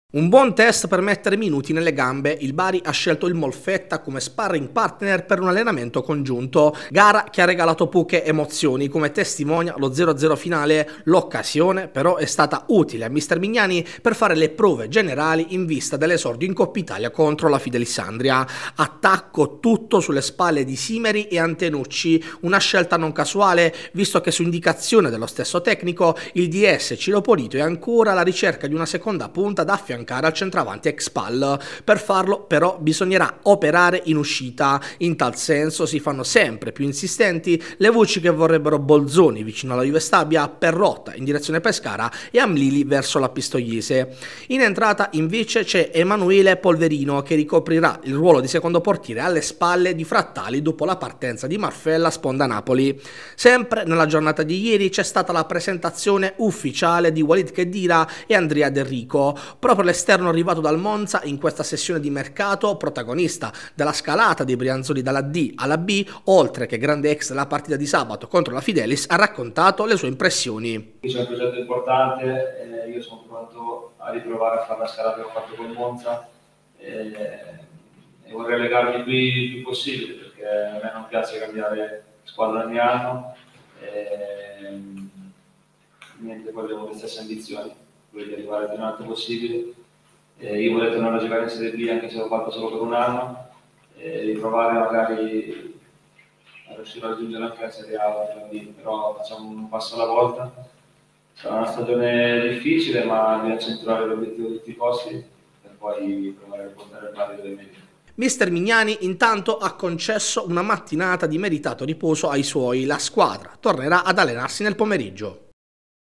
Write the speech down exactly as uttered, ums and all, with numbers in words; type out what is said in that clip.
Un buon test per mettere minuti nelle gambe, il Bari ha scelto il Molfetta come sparring partner per un allenamento congiunto, gara che ha regalato poche emozioni, come testimonia lo zero a zero finale. L'occasione però è stata utile a mister Mignani per fare le prove generali in vista dell'esordio in Coppa Italia contro la Fidelisandria. Attacco tutto sulle spalle di Simeri e Antenucci, una scelta non casuale visto che su indicazione dello stesso tecnico il D S Ciro Polito è ancora alla ricerca di una seconda punta da affiancare al centravanti ex Pal. Per farlo però bisognerà operare in uscita. In tal senso si fanno sempre più insistenti le voci che vorrebbero Bolzoni vicino alla Juve Stabia, Perrotta in direzione Pescara e Amlili verso la Pistoiese. In entrata invece c'è Emanuele Polverino che ricoprirà il ruolo di secondo portiere alle spalle di Frattali dopo la partenza di Marfella sponda Napoli. Sempre nella giornata di ieri c'è stata la presentazione ufficiale di Walid Khedira e Andrea Del Rico, proprio l'esterno arrivato dal Monza in questa sessione di mercato, protagonista della scalata dei Brianzoli dalla D alla B, oltre che grande ex della partita di sabato contro la Fidelis, ha raccontato le sue impressioni. C'è un progetto importante, eh, io sono pronto a riprovare a fare la scalata che ho fatto con Monza eh, e vorrei legarmi qui il più possibile perché a me non piace cambiare squadra ogni anno, eh, niente, poi avevo le stesse ambizioni, quelle di arrivare il più in alto possibile. Eh, io vorrei tornare a giocare in Serie B anche se l'ho fatto solo per un anno e riprovare magari a riuscire a raggiungere anche la Serie A o la B, però facciamo un passo alla volta. Sarà una stagione difficile ma bisogna centrare l'obiettivo di tutti i costi per poi provare a portare il Bari delle medie. Mister Mignani intanto ha concesso una mattinata di meritato riposo ai suoi, la squadra tornerà ad allenarsi nel pomeriggio.